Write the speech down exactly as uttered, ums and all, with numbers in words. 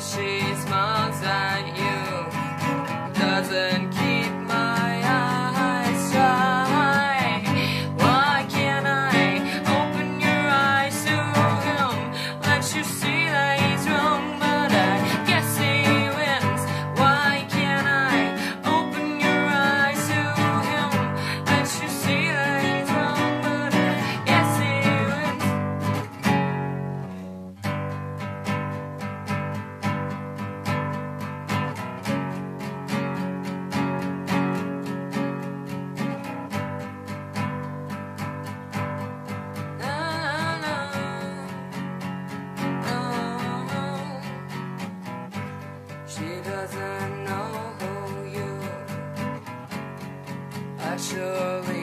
she smiles at you, doesn't keep my eyes dry. Why can't I open your eyes to him, let you see that he's wrong, but I guess he wins. Why can't I open your eyes to him, let you see that he's wrong, but I guess he wins. She doesn't know who you actually